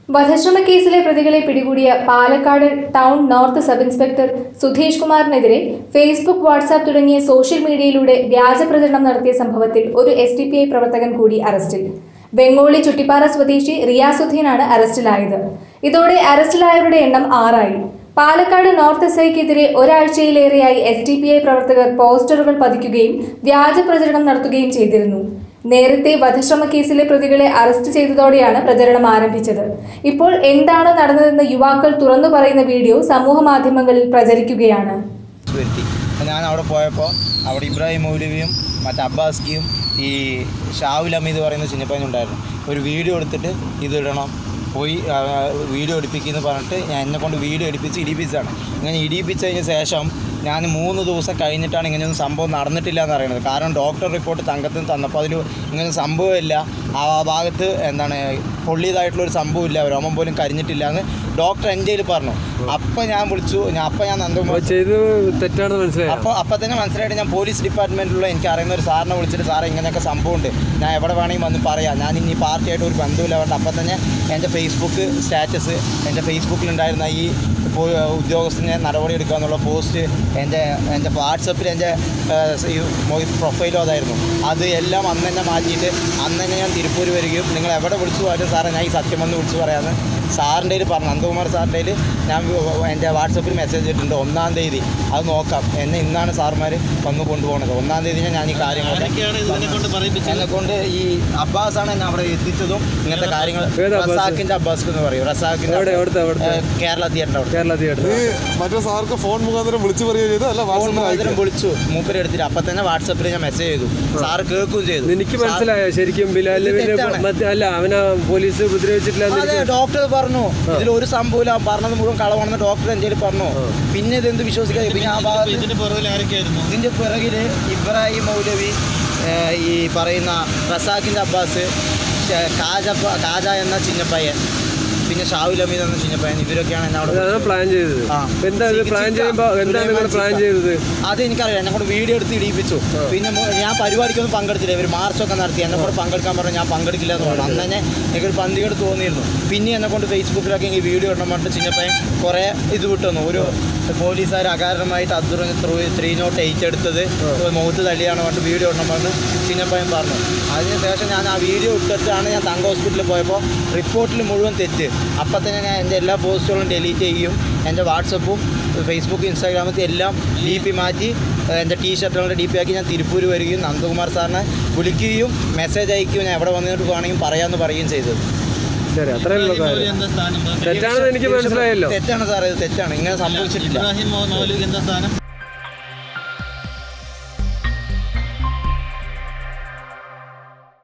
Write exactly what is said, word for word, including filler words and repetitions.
വധശ്രമ കേസിലെ പ്രതികളെ പിടികൂടിയ Palakkad town north sub inspector Sudhesh കുമാറിനെതിരെ ഫേസ്ബുക്ക്, വാട്സാപ്പ് തുടങ്ങിയ സോഷ്യൽ മീഡിയയിലൂടെ വ്യാജ പ്രചരണം നടത്തിയ സംഭവത്തിൽ ഒരു എസ് ഡി പി ഐ പ്രവർത്തകൻ കൂടി അറസ്റ്റിൽ. വെങ്ങോളി ചുട്ടിപ്പാറ സ്വദേശി റിയാസുദ്ദീനാണ് അറസ്റ്റിലായത്. ഇതോടെ അറസ്റ്റിലായവരുടെ എണ്ണം ആറായി. പാലക്കാട് നോർത്ത് എസ് ഐക്കെതിരെ ഒരാഴ്ചയിലേറെയായി എസ് ഡി പി ഐ പ്രവർത്തകർ പോസ്റ്ററുകൾ പതിക്കുകയും വ്യാജ പ്രചരണം നടത്തുകയും ചെയ്തിരുന്നു. നേരത്തെ വധശ്രമ കേസിലെ പ്രതികളെ അറസ്റ്റ് ചെയ്തതോടെയാണ് പ്രചരണം ആരംഭിച്ചത്. ഇപ്പോൾ എന്താണോ നടന്നതെന്ന് യുവാക്കൾ തുറന്നു പറയുന്ന വീഡിയോ സമൂഹ മാധ്യമങ്ങളിൽ പ്രചരിക്കുകയാണ്. ഞാൻ അവിടെ പോയപ്പോൾ അവിടെ ഇബ്രാഹിം മൗലവിയും മറ്റേ അബ്ബാസ്കിയും ഈ ഷാവുൽ അമീദ് പറയുന്ന ചിന്നപ്പനുണ്ടായിരുന്നു. ഒരു വീഡിയോ എടുത്തിട്ട് ഇതിടണം, പോയി വീഡിയോ എടുപ്പിക്കുമെന്ന് പറഞ്ഞിട്ട് ഞാൻ എന്നെ കൊണ്ട് വീഡിയോ എടുപ്പിച്ച് ഇടിപ്പിച്ചാണ്. ഇങ്ങനെ ഇടിപ്പിച്ചതിന് ശേഷം ഞാൻ മൂന്ന് ദിവസം കഴിഞ്ഞിട്ടാണ് ഇങ്ങനെയൊന്നും സംഭവം നടന്നിട്ടില്ല എന്ന് പറയുന്നത്. കാരണം ഡോക്ടർ റിപ്പോർട്ട് തങ്കത്തിന് തന്നപ്പോൾ അതിൽ ഇങ്ങനെ സംഭവമില്ല, ആ ഭാഗത്ത് എന്താണ് പൊള്ളിയതായിട്ടുള്ളൊരു സംഭവമില്ല, രോമം പോലും കരിഞ്ഞിട്ടില്ല എന്ന് ഡോക്ടർ എൻ്റെ കയ്യിൽ പറഞ്ഞു. അപ്പം ഞാൻ വിളിച്ചു, ഞാൻ അപ്പം ഞാൻ നന്ദകുമാർ ചെയ്ത് തെറ്റാണെന്ന് മനസ്സിലായി. അപ്പോൾ അപ്പം തന്നെ മനസ്സിലായിട്ട് ഞാൻ പോലീസ് ഡിപ്പാർട്ട്മെൻറ്റിലുള്ള എനിക്ക് അറിയുന്ന ഒരു സാറിനെ വിളിച്ചിട്ട്, സാറേ ഇങ്ങനെയൊക്കെ സംഭവമുണ്ട്, ഞാൻ എവിടെ വേണമെങ്കിൽ വന്ന് പറയാം, ഞാൻ ഇനി പാർട്ടിയായിട്ട് ഒരു ബന്ധമില്ല വേണ്ട. അപ്പം തന്നെ എൻ്റെ ഫേസ്ബുക്ക് സ്റ്റാറ്റസ്, എൻ്റെ ഫേസ്ബുക്കിലുണ്ടായിരുന്ന ഈ ഇപ്പോൾ ഉദ്യോഗസ്ഥനെ നടപടി എടുക്കുക എന്നുള്ള പോസ്റ്റ് എൻ്റെ എൻ്റെ വാട്സപ്പിൽ എൻ്റെ പ്രൊഫൈലും അതായിരുന്നു. അത് എല്ലാം അന്ന് തന്നെ മാറ്റിയിട്ട് അന്ന് തന്നെ ഞാൻ തിരുപ്പൂർ വരികയും നിങ്ങൾ എവിടെ വിളിച്ചു പോയാലും സാറേ ഞാൻ ഈ സത്യം വന്ന് വിളിച്ചു പറയാമെന്ന് സാറിൻ്റെ കയ്യിൽ പറഞ്ഞു. നന്ദകുമാർ സാറിൻ്റെ കയ്യിൽ ഞാൻ എൻ്റെ വാട്സപ്പിൽ മെസ്സേജ് ഇട്ടിട്ടുണ്ട്. ഒന്നാം തീയതി അത് നോക്കാം എന്നെ ഇന്നാണ് സാർമാർ വന്ന് കൊണ്ടുപോകുന്നത്. ഒന്നാം തീയതി ഞാൻ ഈ കാര്യങ്ങളൊക്കെ എന്നെ കൊണ്ട് ഈ അബ്ബാസാണ് എന്നെ അവിടെ എത്തിച്ചതും ഇങ്ങനത്തെ കാര്യങ്ങൾ. റസാഖിൻ്റെ അബ്ബാസ് എന്ന് പറയും, റസാഖിൻ്റെ കേരള തിയേറ്ററിൻ്റെ അവിടെ. കേരള തിയേറ്റർ മറ്റേ സാർക്ക് ഫോൺ മുഖാന്തരം വിളിച്ചു പറയുകയും ചെയ്തു, അല്ല ഫോൺ മുഖാന്തരം വിളിച്ചു മൂപ്പര് എടുത്തിട്ട് അപ്പം തന്നെ വാട്സപ്പിൽ ഞാൻ മെസ്സേജ് ചെയ്തു, സാറ് കേൾക്കുകയും ചെയ്തു. എനിക്ക് മനസ്സിലായോ ശരിക്കും ബിലാലിന് അല്ല അവനെ പോലീസ് ഉപദ്രവിച്ചിട്ടില്ല ഡോക്ടർ പറഞ്ഞു. ഇതിൽ ഒരു സംഭവമില്ല, പറഞ്ഞത് മുഴുവൻ കളവാണെന്ന് ഡോക്ടർ എൻ്റെ പറഞ്ഞു. പിന്നെ ഇതെന്ത് വിശ്വസിക്കാതെ. പിന്നെ ആ ഭാഗത്ത് ഇതിൻ്റെ പിറകില് ഇബ്രാഹിം മൗലവി, ഈ പറയുന്ന റസാഖിൻ്റെ അബ്ബാസ്, കാജ കാജ എന്ന ചിന്നപ്പയ്യൻ, പിന്നെ ഷാവുൽ അമീദ് എന്ന ചിന്നപ്പയ്യൻ, ഇവരൊക്കെയാണ് എന്നെ അവിടെ പ്ലാൻ ചെയ്തത്. പ്ലാൻ ചെയ്തത് അത് എനിക്കറിയാം. എന്നെ കൊണ്ട് വീഡിയോ എടുത്ത് ഇടിപ്പിച്ചു. പിന്നെ ഞാൻ പരിപാടിക്കൊന്നും പങ്കെടുത്തില്ല. ഇവർ മാർച്ചൊക്കെ നടത്തി, എന്നെ കൊണ്ട് പങ്കെടുക്കാൻ പറഞ്ഞു. ഞാൻ പങ്കെടുക്കില്ല എന്ന് പറഞ്ഞു. അന്ന് തന്നെ എനിക്കൊരു പന്തികേട് തോന്നിയിരുന്നു. പിന്നെ എന്നെ കൊണ്ട് ഫേസ്ബുക്കിലൊക്കെ ഈ വീഡിയോ ഇടണം പറഞ്ഞിട്ട് ചിന്നപ്പയ്യൻ കുറേ ഇത് വിട്ടുന്നു. ഒരു പോലീസുകാർ അകാരണമായിട്ട് അബ്ദുൾ ത്രീ നോട്ട് എയ്റ്റ് എടുത്തത് മുഖത്ത് തള്ളിയാണ് പറഞ്ഞിട്ട് വീഡിയോ ഇടണം പറഞ്ഞ് ചിന്നപ്പയ്യൻ പറഞ്ഞു. അതിനുശേഷം ഞാൻ ആ വീഡിയോ ഇട്ടിട്ടാണ് ഞാൻ തങ്ക ഹോസ്പിറ്റലിൽ പോയപ്പോൾ റിപ്പോർട്ടിൽ മുഴുവൻ തെറ്റ്. അപ്പം തന്നെ ഞാൻ എൻ്റെ എല്ലാ പോസ്റ്റുകളും ഡിലീറ്റ് ചെയ്യുകയും എൻ്റെ വാട്സപ്പും ഫേസ്ബുക്ക്, ഇൻസ്റ്റാഗ്രാമത്തെ എല്ലാം ഡി പി മാറ്റി എൻ്റെ ടീ ഷർട്ടുകളുടെ ഡി പി ആക്കി ഞാൻ തിരുപ്പൂർ വരികയും നന്ദകുമാർ സാറിനെ വിളിക്കുകയും മെസ്സേജ് അയക്കുകയും ഞാൻ എവിടെ വന്നിട്ട് വേണമെങ്കിൽ പറയാമെന്ന് പറയുകയും ചെയ്തത്. ശരി, അത്രയുള്ള കാര്യം. തെറ്റാണെന്ന് എനിക്ക് മനസ്സിലായല്ലോ. തെറ്റാണ് സാറേ, ഇത് തെറ്റാണ്. ഇങ്ങനെ സംഭവിച്ചിട്ടില്ല.